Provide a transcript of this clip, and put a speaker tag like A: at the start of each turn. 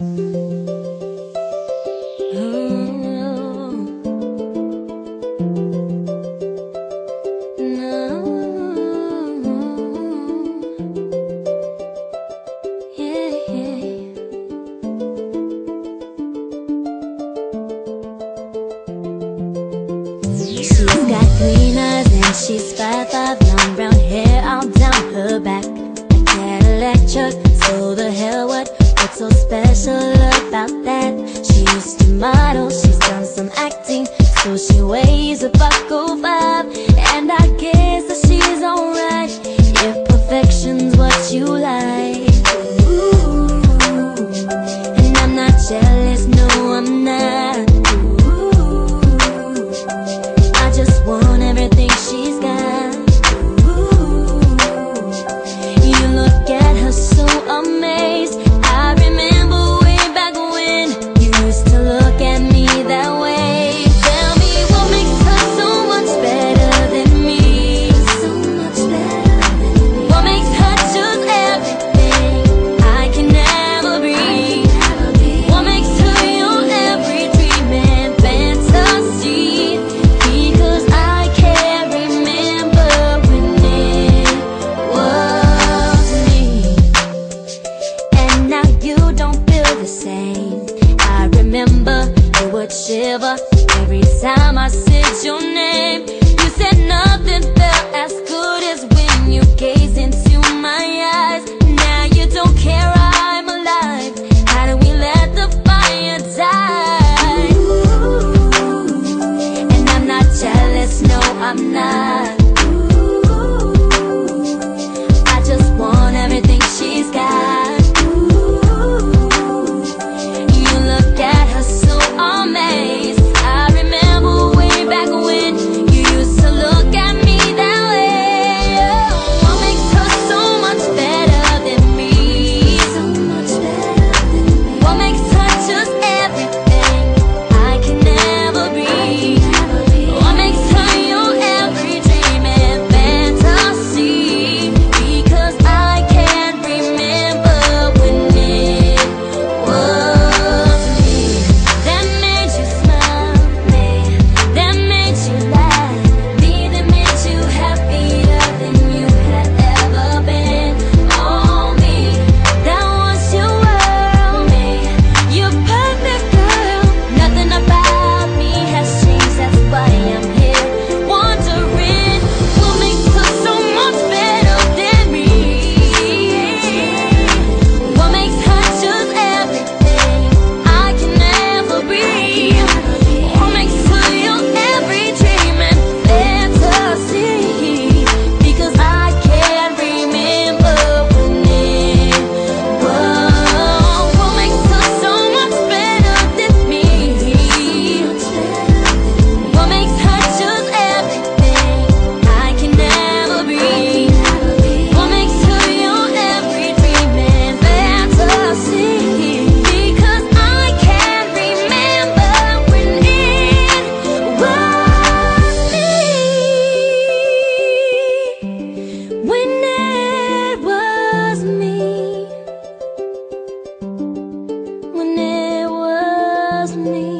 A: She's got green eyes and she's 5'5", long brown hair all down her back. A Cadillac truck, so the hell what's so special about that? She used to model, she's done some acting, so she weighs about 5'5", and I guess that she's alright if perfection's what you like. Ooh, and I'm not jealous, no I'm not. Just want everything she's got. Ooh, you look at her so amazed. I remember way back when you used to look at me that way. Tell me what makes her so much better than me. So much better than me. What makes her just everything I can never be. What makes her your every dream and fantasy. Remember, you would shiver every time I said your name. You said nothing felt as good as when you gaze into my eyes. Now you don't care I'm alive. How do we let the fire die? Ooh, and I'm not jealous, no I'm not. Ooh, I just want everything she's got. Me